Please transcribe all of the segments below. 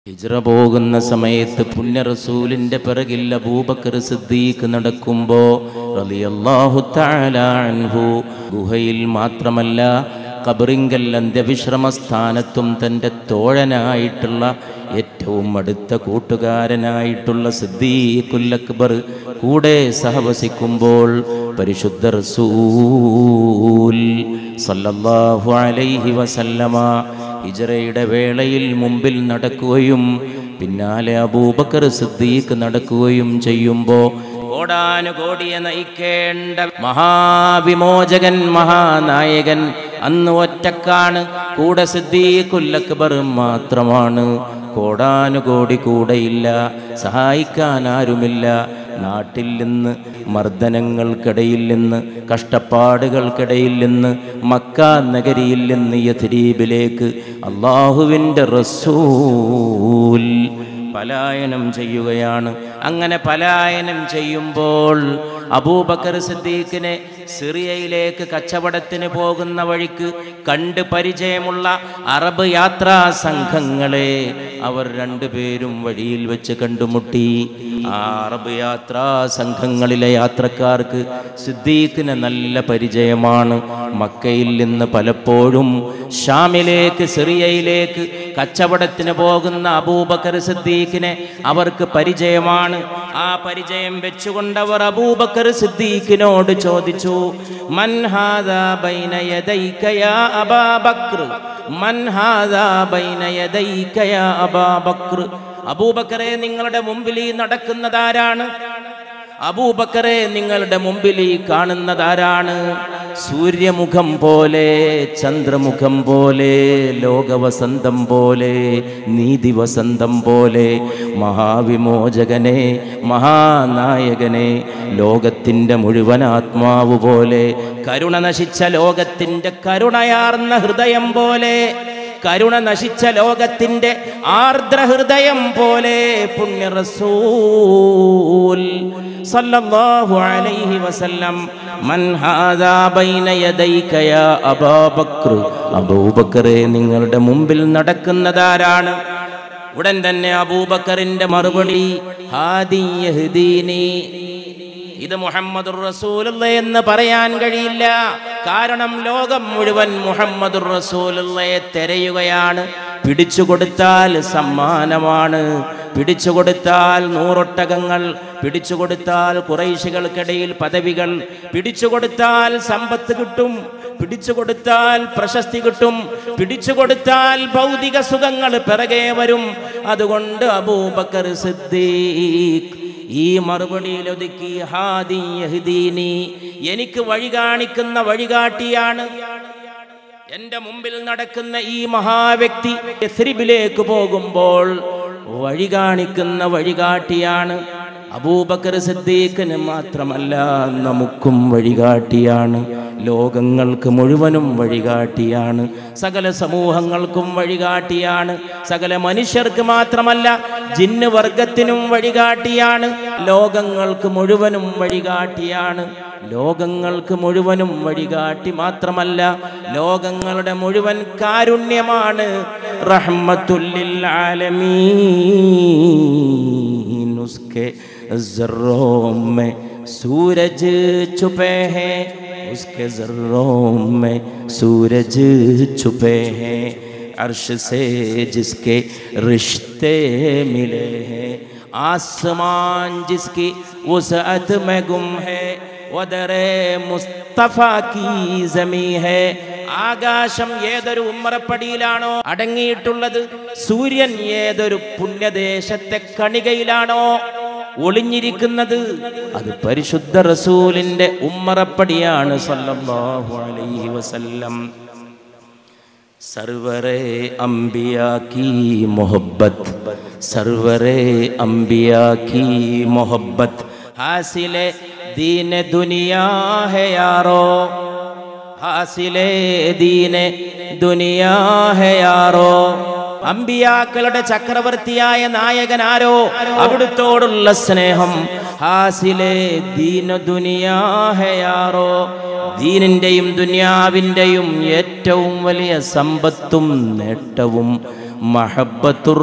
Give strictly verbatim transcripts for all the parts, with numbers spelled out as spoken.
ഹിജ്റ പോകുന്ന സമയത്ത് പുണ്യ റസൂലിന്റെ പിറകിൽ അബൂബക്കർ സിദ്ദീഖ് നടക്കുമ്പോൾ റളിയല്ലാഹു തആല അൻഹു ഗുഹയിൽ മാത്രമല്ല ഖബറിങ്കൽ അന്ത്യവിശ്രമ സ്ഥാനത്തും തൻ്റെ തോഴനായിട്ടുള്ള ഏറ്റവും അടുത്ത കൂട്ടുകാരനായിട്ടുള്ള സിദ്ദീഖുൽ അക്ബർ കൂടെ സഹവസിക്കുമ്പോൾ പരിശുദ്ധ റസൂൽ സല്ലല്ലാഹു അലൈഹി വസല്ലമ ഹിജ്റയുടെ വേളയിൽ മുമ്പിൽ നടക്കുകയും പിന്നാലെ അബൂബക്കർ സിദ്ദീഖ് നടക്കുകയും ചെയ്യുമ്പോൾ കോടാനുകോടിയെ നയിക്കേണ്ട മഹാവിമോചകൻ മഹാനായകൻ അന്ന് ഒറ്റക്കാണ്, കൂടെ സിദ്ദീഖുൽ അക്ബർ മാത്രമാണ്. കോടാനുകോടി കൂടെയില്ല, സഹായിക്കാൻ ആരുമില്ല. നാട്ടിൽ നിന്ന് മർദ്ദനങ്ങൾക്കിടയിൽ നിന്ന് കഷ്ടപ്പാടുകൾക്കിടയിൽ നിന്ന് മക്ക നഗരിയിൽ നിന്ന് യഥരീബിലേക്ക് അള്ളാഹുവിൻ്റെ റസൂൽ പലായനം ചെയ്യുകയാണ്. അങ്ങനെ പലായനം ചെയ്യുമ്പോൾ അബൂബക്കർ സിദ്ദീഖിനെ സിറിയയിലേക്ക് കച്ചവടത്തിന് പോകുന്ന വഴിക്ക് കണ്ട് പരിചയമുള്ള അറബ് യാത്രാ സംഘങ്ങളെ അവർ രണ്ടുപേരും വഴിയിൽ വെച്ച് കണ്ടുമുട്ടി. ആ അറബ് യാത്രാ സംഘങ്ങളിലെ യാത്രക്കാർക്ക് സിദ്ദീഖിനെ നല്ല പരിചയമാണ്. മക്കയിൽ നിന്ന് പലപ്പോഴും ഷാമിലേക്ക് സിറിയയിലേക്ക് കച്ചവടത്തിന് പോകുന്ന അബൂബക്കർ സിദ്ദീഖിനെ അവർക്ക് പരിചയമാണ്. ആ പരിചയം വെച്ചുകൊണ്ടവർ അബൂബക്കർ സിദ്ദീഖിനോട് ചോദിച്ചു, മൻ ഹാദാ ബൈന യദൈക യാ അബാ ബക്ർ, മൻ ഹാദാ ബൈന യദൈക യാ അബാ ബക്ർ. അബൂബക്കറെ, നിങ്ങളുടെ മുമ്പിൽ ഈ നടക്കുന്നതാരാണ്? അബൂബക്കറെ, നിങ്ങളുടെ മുമ്പിൽ ഈ കാണുന്നതാരാണ്? സൂര്യമുഖം പോലെ, ചന്ദ്രമുഖം പോലെ, ലോകവസന്തം പോലെ, നീതിവസന്തം പോലെ, മഹാവിമോചകനെ, മഹാനായകനെ, ലോകത്തിൻ്റെ മുഴുവൻ ആത്മാവ് പോലെ, കരുണ നശിച്ച ലോകത്തിൻ്റെ കരുണയാർന്ന ഹൃദയം പോലെ, കരുണ നശിച്ച ലോകത്തിൻ്റെ ആർദ്രഹൃദയം പോലെ പുണ്യ റസൂൽ സല്ലല്ലാഹു അലൈഹി വസല്ലം, മൻ ഹാദാ ബൈന യദൈക യാ അബാ ബക്ർ, അബൂബക്കറെ, നിങ്ങളുടെ മുമ്പിൽ നടക്കുന്നതാരാണ്? ഉടൻ തന്നെ അബൂബക്കറിന്റെ മറുപടി, ഹാദി യഹ്ദീനി, ഇത് മുഹമ്മദുർ റസൂലുള്ളാഹി എന്ന് പറയാൻ കഴിയില്ല. കാരണം ലോകം മുഴുവൻ മുഹമ്മദുർ റസൂലുള്ളാഹിയെ തിരയുകയാണ്. പിടിച്ചുകൊടുത്താൽ സമ്മാനമാണ്, പിടിച്ചുകൊടുത്താൽ നൂറൊട്ടകങ്ങൾ, പിടിച്ചുകൊടുത്താൽ ഖുറൈശികൾക്കിടയിൽ പദവികൾ, പിടിച്ചുകൊടുത്താൽ സമ്പത്ത് കിട്ടും, പിടിച്ചുകൊടുത്താൽ പ്രശസ്തി കിട്ടും, പിടിച്ചുകൊടുത്താൽ ഭൗതിക സുഖങ്ങൾ പിറകെ വരും. അതുകൊണ്ട് അബൂബക്കർ സിദ്ദീഖ് ഈ മറുപടിയിൽ ഒതുക്കി, ഹാദി യഹ്ദീനി, എനിക്ക് വഴി കാണിക്കുന്ന വഴികാട്ടിയാണ്. എൻ്റെ മുമ്പിൽ നടക്കുന്ന ഈ മഹാവ്യക്തി യസ്രിബിലേക്ക് പോകുമ്പോൾ വഴി കാണിക്കുന്ന വഴികാട്ടിയാണ്. അബൂബക്കർ സിദ്ദീഖിന് മാത്രമല്ല, നമുക്കും വഴികാട്ടിയാണ്. ലോകങ്ങൾക്ക് മുഴുവനും വഴികാട്ടിയാണ്. സകല സമൂഹങ്ങൾക്കും വഴികാട്ടിയാണ്. സകല മനുഷ്യർക്ക് മാത്രമല്ല, ജിന്ന് വർഗത്തിനും വഴികാട്ടിയാണ്. ലോകങ്ങൾക്ക് മുഴുവനും വഴികാട്ടിയാണ്. ലോകങ്ങൾക്ക് മുഴുവനും വഴികാട്ടി മാത്രമല്ല, ലോകങ്ങളുടെ മുഴുവൻ കാരുണ്യമാണ്. റഹ്മത്തുൽ ലിൽ ആലമീൻ, ഉസ്കെ ज़र्रों में सूरज छुपे हैं, उसके ज़र्रों में सूरज छुपे हैं, अर्श से जिसके रिश्ते मिले हैं, आसमान जिसकी वुसअत में गुम है, वो दरे मुस्तफ़ा की ज़मी है. ആകാശം ഏതൊരു ഉമ്മറപ്പടിയിലാണോ അടങ്ങിയിട്ടുള്ളത്, സൂര്യൻ ഏതൊരു പുണ്യദേശത്തെ കണികയിലാണോ ഒളിഞ്ഞിരിക്കുന്നത്, അത് പരിശുദ്ധ റസൂലിന്റെ ഉമ്മറപ്പടിയാണ് സല്ലല്ലാഹു അലൈഹി വസല്ലം. സർവരെ അംബിയാ കി മുഹബ്ബത്ത്, സർവരെ അംബിയാ കി മുഹബ്ബത്ത്, ഹാസിലെ ദീന ദുനിയാ ഹെ യാറോ, ഹാസിലെ ദീന ദുനിയാ ഹെ യാറോ. അമ്പിയാക്കളുടെ ചക്രവർത്തിയായ നായകൻ ആരോ, അവിടുത്തോടുള്ള സ്നേഹം. ഹാസിലെ ദീന ദുനിയാ ഹെ യാറോ, ദീനിന്റെയും ദുനിയാവിന്റെയും ഏറ്റവും വലിയ സമ്പത്തും നേട്ടവും മഹബ്ബത്തുർ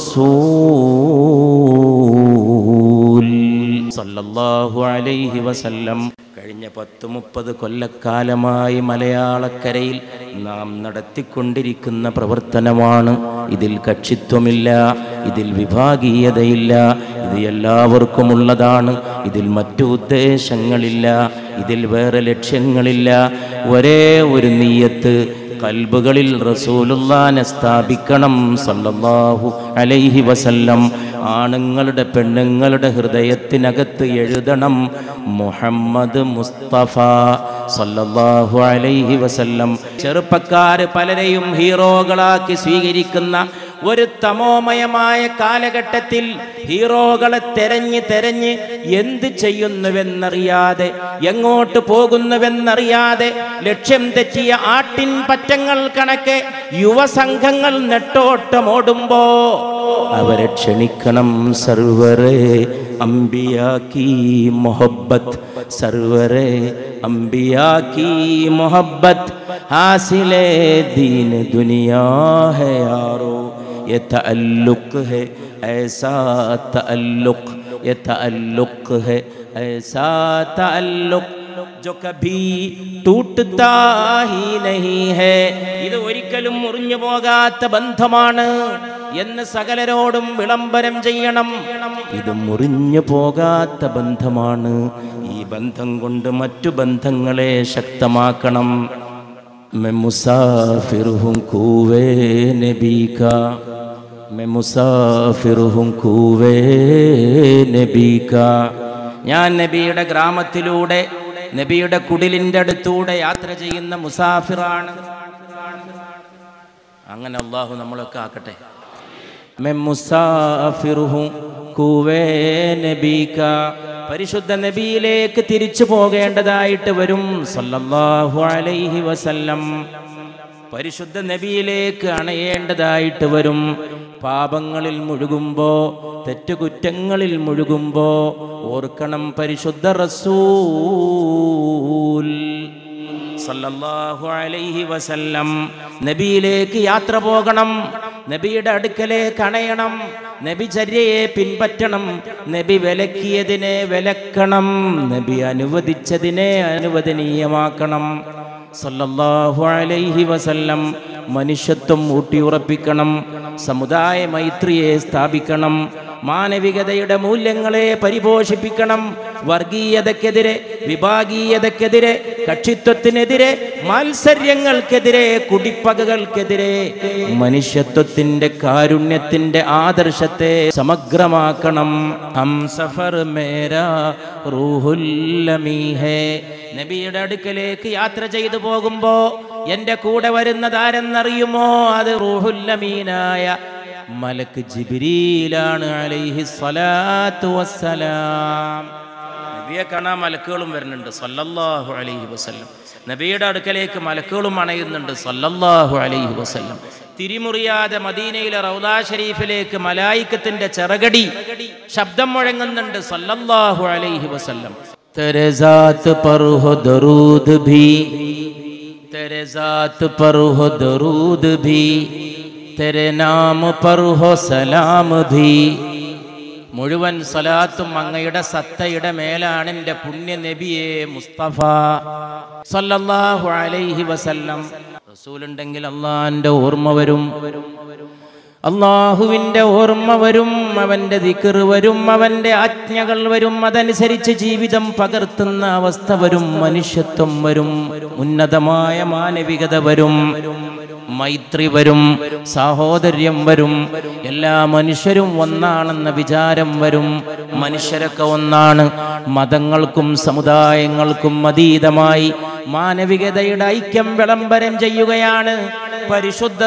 റസൂൽ സല്ലല്ലാഹു അലൈഹി വസല്ലം. കഴിഞ്ഞ പത്ത് മുപ്പത് കൊല്ലക്കാലമായി മലയാളക്കരയിൽ നാം നടത്തിക്കൊണ്ടിരിക്കുന്ന പ്രവർത്തനമാണ്. ഇതിൽ കക്ഷിത്വമില്ല, ഇതിൽ വിഭാഗീയതയില്ല, ഇത് എല്ലാവർക്കുമുള്ളതാണ്. ഇതിൽ മറ്റു ഉദ്ദേശങ്ങളില്ല, ഇതിൽ വേറെ ലക്ഷ്യങ്ങളില്ല. ഒരേ ഒരു നിയ്യത്ത്, ഖൽബുകളിൽ റസൂലുള്ളാഹിനെ സ്ഥാപിക്കണം സല്ലല്ലാഹു അലൈഹി വസല്ലം. ആണുങ്ങളുടെ പെണ്ണുങ്ങളുടെ ഹൃദയത്തിനകത്ത് എഴുതണം മുഹമ്മദ് മുസ്തഫ സല്ലല്ലാഹു അലൈഹി വസല്ലം. ചെറുപ്പക്കാർ പലരെയും ഹീറോകളാക്കി സ്വീകരിക്കുന്ന ഒരു തമോമയമായ കാലഘട്ടത്തിൽ ഹീറോകളെ തെരഞ്ഞ് തെരഞ്ഞ് എന്ത് ചെയ്യുന്നുവെന്നറിയാതെ, എങ്ങോട്ട് പോകുന്നുവെന്നറിയാതെ, ലക്ഷ്യം തെറ്റിയ ആട്ടിൻ പറ്റങ്ങൾ കണക്കെ യുവസംഘങ്ങൾ നെട്ടോട്ടമോടുമ്പോ അവരെ ക്ഷണിക്കണം. സർവരെ അംബിയാക്കി മൊഹബ്ബത്ത്, സർവരെ അംബിയാക്കി മൊഹബ്ബത്ത്, ഹാസിലെ ദീൻ ദുനിയാ ഹൈ യാരോ. ये तअल्लुक़ है ऐसा तअल्लुक़, ये तअल्लुक़ है ऐसा तअल्लुक़ जो कभी टूटता ही नहीं है. ഇത് ഒരിക്കലും മുറിഞ്ഞു പോകാത്ത ബന്ധമാണ് എന്ന് സകലരോടും വിളംബരം ചെയ്യണം. ഇത് മുറിഞ്ഞു പോകാത്ത ബന്ധമാണ്. ഈ ബന്ധം കൊണ്ട് മറ്റു ബന്ധങ്ങളെ ശക്തമാക്കണം. मैं मुसाफिर हूँ कुवे नबी का, मैं मुसाफिर हूँ कुवे नबी का. ഞാൻ നബിയുടെ ഗ്രാമത്തിലൂടെ, നബിയുടെ കുടിലിൻ്റെ അടുത്തൂടെ യാത്ര ചെയ്യുന്ന മുസാഫിറാണ്. അങ്ങനെ അല്ലാഹു നമ്മളൊക്കെ ആക്കട്ടെ. मैं मुसाफिर हूँ कुवे नबी का. പരിശുദ്ധ നബിയിലേക്ക് തിരിച്ചു പോകേണ്ടതായിട്ട് വരും സല്ലല്ലാഹു അലൈഹി വസല്ലം. പരിശുദ്ധ നബിയിലേക്ക് അണയേണ്ടതായിട്ട് വരും. പാപങ്ങളിൽ മുഴുകുമ്പോ, തെറ്റുകുറ്റങ്ങളിൽ മുഴുകുമ്പോ ഓർക്കണം പരിശുദ്ധ റസൂൽ സല്ലല്ലാഹു അലൈഹി വസല്ലം. നബിയിലേക്ക് യാത്ര പോകണം, നബിയുടെ അടുക്കലേക്ക് അണയണം, നബിചര്യയെ പിൻപറ്റണം, നബി വിലക്കിയതിനെ വിലക്കണം, നബി അനുവദിച്ചതിനെ അനുവദനീയമാക്കണം സല്ലല്ലാഹു അലൈഹി വസല്ലം. മനുഷ്യത്വം ഊട്ടിയുറപ്പിക്കണം, സമുദായ മൈത്രിയെ സ്ഥാപിക്കണം, മാനവികതയുടെ മൂല്യങ്ങളെ പരിപോഷിപ്പിക്കണം. വർഗീയതക്കെതിരെ, വിഭാഗീയതക്കെതിരെ, കക്ഷിത്വത്തിനെതിരെ, മാത്സര്യങ്ങൾക്കെതിരെ, കുടിപ്പകകൾക്കെതിരെ മനുഷ്യത്വത്തിന്റെ കാരുണ്യത്തിന്റെ ആദർശത്തെ സമഗ്രമാക്കണം. ഹം സഫർ മേരാ റൂഹുൽ അമീ ഹേ. നബിയുടെ അടുക്കലേക്ക് യാത്ര ചെയ്തു പോകുമ്പോ എന്റെ കൂടെ വരുന്നതാരെന്നറിയുമോ? അത് റൂഹുൽ അമീനായ മലക്ക് ജിബ്രീലാണ് അലൈഹി സ്വലാത്തു വസ്സലാം. നബിയെ കാണാൻ മലക്കുകളും വരുന്നുണ്ട് സല്ലല്ലാഹു അലൈഹി വസല്ലം. നബിയുടെ അടുക്കലേക്ക് മലക്കുകളും അണയുന്നുണ്ട് സല്ലല്ലാഹു അലൈഹി വസല്ലം. തിരിമുറിയാതെ മദീനയിലെ റൗദാ ഷരീഫിലേക്ക് മലായിക്കത്തിന്റെ ചിറകടി ശബ്ദം മുഴങ്ങുന്നുണ്ട് സല്ലല്ലാഹു അലൈഹി വസല്ലം. तेरे ज़ात पर हो दरूद भी, तेरे ज़ात पर हो दरूद भी, तेरे नाम पर हो सलाम भी. മുഴുവൻ സലാത്തും അങ്ങയുടെ സത്തയുടെ മേലാണ് എൻ്റെ പുണ്യ നബിയെ മുസ്തഫ സല്ലല്ലാഹു അലൈഹി വസല്ലം. റസൂലുണ്ടെങ്കിൽ അള്ളാഹിന്റെ ഓർമ്മ വരും, അള്ളാഹുവിൻ്റെ ഓർമ്മ വരും, അവൻ്റെ ദിക്ർ വരും, അവൻ്റെ ആജ്ഞകൾ വരും, അതനുസരിച്ച് ജീവിതം പകർത്തുന്ന അവസ്ഥ വരും, മനുഷ്യത്വം വരും, ഉന്നതമായ മാനവികത വരും, മൈത്രി വരും, സാഹോദര്യം വരും, എല്ലാ മനുഷ്യരും ഒന്നാണെന്ന വിചാരം വരും. മനുഷ്യരൊക്കെ ഒന്നാണ്, മതങ്ങൾക്കും സമുദായങ്ങൾക്കും അതീതമായി മാനവികതയുടെ ഐക്യം വിളംബരം ചെയ്യുകയാണ് പരിശുദ്ധ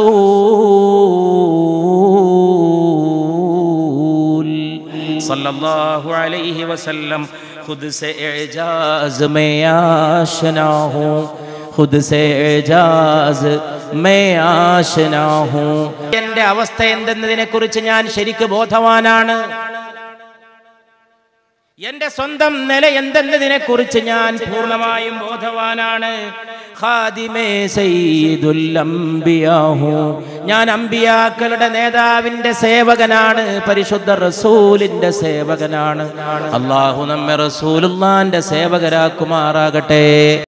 റസൂൽ സല്ലല്ലാഹു അലൈഹി വസല്ലം. ഖുദ് സേ ഇജാസ് മേ ആശനാ ഹൂം, ഖുദ് സേ ഇജാസ് മേ ആശനാ ഹൂം. എൻ്റെ അവസ്ഥ എന്തെന്നതിനെ കുറിച്ച് ഞാൻ ശരിക്ക് ബോധവാനാണ്. എന്റെ സ്വന്തം നില എന്തെന്നതിനെ കുറിച്ച് ഞാൻ പൂർണ്ണമായും ബോധവാനാണ്. ഖാദിമേ സയ്യിദുൽ അംബിയാഹു, ഞാൻ അംബിയാക്കളുടെ നേതാവിന്റെ സേവകനാണ്, പരിശുദ്ധ റസൂലിന്റെ സേവകനാണ്. അല്ലാഹു നമ്മെ റസൂലുള്ളാഹിന്റെ സേവകരാക്കുമാറാകട്ടെ.